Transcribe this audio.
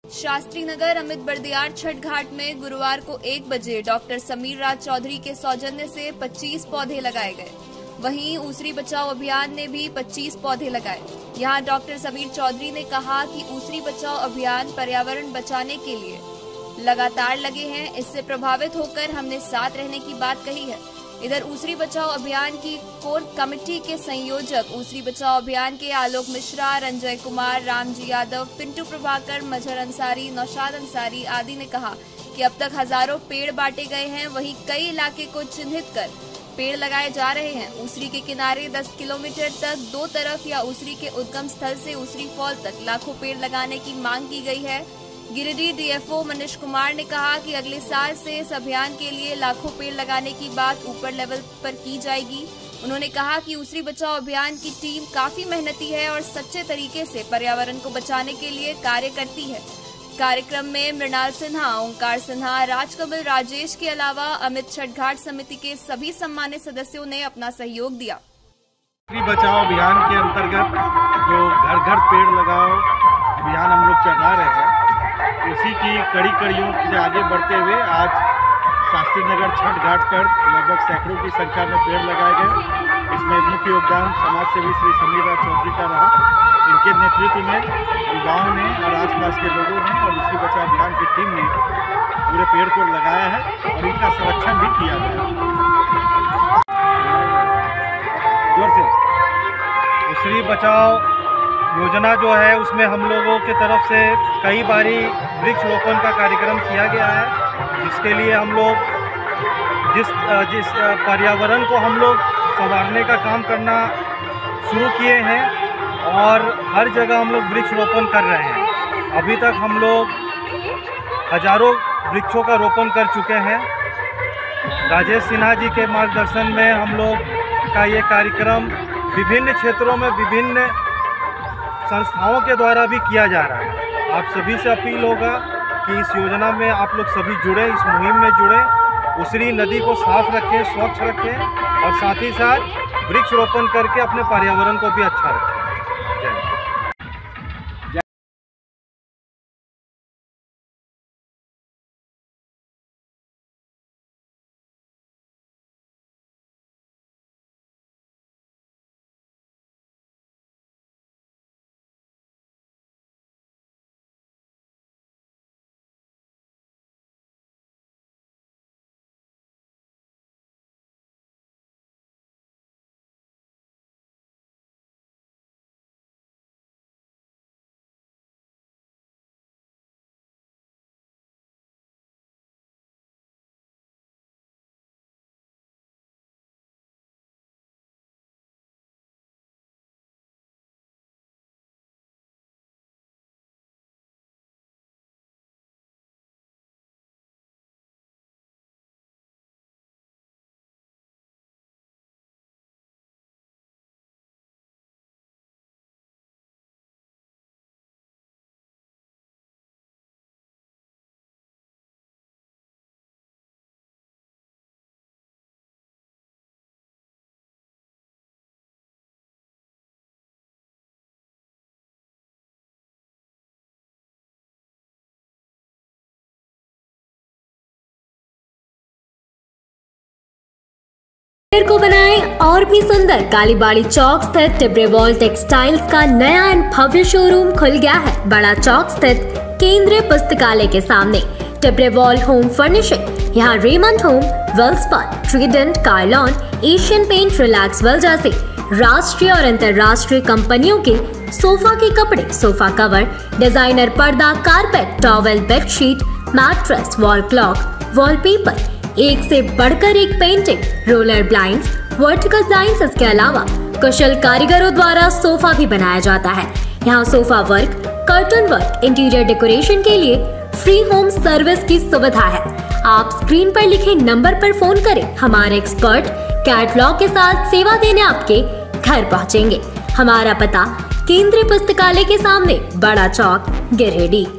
शास्त्री नगर अमित बर्दियार छठ घाट में गुरुवार को 1 बजे डॉक्टर समीर राज चौधरी के सौजन्य से 25 पौधे लगाए गए। वहीं ऊसरी बचाओ अभियान ने भी 25 पौधे लगाए। यहां डॉक्टर समीर चौधरी ने कहा कि ऊसरी बचाओ अभियान पर्यावरण बचाने के लिए लगातार लगे हैं। इससे प्रभावित होकर हमने साथ रहने की बात कही है। इधर ऊसरी बचाओ अभियान की कोर कमेटी के संयोजक ऊसरी बचाओ अभियान के आलोक मिश्रा, रंजय कुमार, रामजी यादव, पिंटू प्रभाकर, मजहर अंसारी, नौशाद अंसारी आदि ने कहा कि अब तक हजारों पेड़ बांटे गए हैं। वहीं कई इलाके को चिन्हित कर पेड़ लगाए जा रहे हैं। ऊसरी के किनारे 10 किलोमीटर तक दो तरफ या ऊसरी के उद्गम स्थल से ऊसरी फॉल तक लाखों पेड़ लगाने की मांग की गई है। गिरिडीह डीएफओ मनीष कुमार ने कहा कि अगले साल से इस अभियान के लिए लाखों पेड़ लगाने की बात ऊपर लेवल पर की जाएगी। उन्होंने कहा कि ऊसरी बचाओ अभियान की टीम काफी मेहनती है और सच्चे तरीके से पर्यावरण को बचाने के लिए कार्य करती है। कार्यक्रम में मृणाल सिन्हा, ओंकार सिन्हा, राजकमल राजेश के अलावा अमित छठ घाट समिति के सभी सम्मानित सदस्यों ने अपना सहयोग दिया। ऊसरी बचाओ अभियान के अंतर्गत जो घर घर पेड़ लगाओ अभियान हम लोग चला रहे हैं, उसी की कड़ियों से आगे बढ़ते हुए आज शास्त्री नगर छठ घाट पर लगभग सैकड़ों की संख्या में पेड़ लगाए गए। इसमें मुख्य योगदान समाज सेवी श्री समीर राज चौधरी का रहा। इनके नेतृत्व में युवाओं ने और आसपास के लोगों ने और ऊसरी बचाओ अभियान की टीम ने पूरे पेड़ को लगाया है और इनका संरक्षण भी किया गया है। जोर से ऊसरी बचाओ योजना जो है उसमें हम लोगों के तरफ से कई बारी वृक्ष रोपण का कार्यक्रम किया गया है, जिसके लिए हम लोग जिस पर्यावरण को हम लोग संवारने का काम करना शुरू किए हैं और हर जगह हम लोग वृक्ष रोपण कर रहे हैं। अभी तक हम लोग हजारों वृक्षों का रोपण कर चुके हैं। राजेश सिन्हा जी के मार्गदर्शन में हम लोग का ये कार्यक्रम विभिन्न क्षेत्रों में विभिन्न संस्थाओं के द्वारा भी किया जा रहा है। आप सभी से अपील होगा कि इस योजना में आप लोग सभी जुड़े, इस मुहिम में जुड़े, ऊसरी नदी को साफ रखें, स्वच्छ रखें और साथ ही साथ वृक्ष रोपण करके अपने पर्यावरण को भी अच्छा रखें। को बनाएं और भी सुंदर। कालीबाड़ी चौक स्थित टिब्रेवॉल टेक्सटाइल्स का नया एंड भव्य शोरूम खुल गया है। बड़ा चौक स्थित केंद्रीय पुस्तकालय के सामने टिब्रेवॉल होम फर्निशिंग। यहाँ Raymond home, Welspun, Trident, Carlon, Asian paint, relax well जैसे राष्ट्रीय और अंतर्राष्ट्रीय कंपनियों के सोफा के कपड़े, सोफा कवर, डिजाइनर पर्दा, carpet, towel, bedsheet, mattress, wall clock, wallpaper, एक से बढ़कर एक painting, roller blinds, vertical blinds. इसके अलावा कुशल कारीगरों द्वारा सोफा भी बनाया जाता है। यहाँ sofa work, curtain work, interior decoration के लिए फ्री होम सर्विस की सुविधा है। आप स्क्रीन पर लिखे नंबर पर फोन करें। हमारे एक्सपर्ट कैटलॉग के साथ सेवा देने आपके घर पहुँचेंगे। हमारा पता केंद्रीय पुस्तकालय के सामने, बड़ा चौक, गिरिडीह।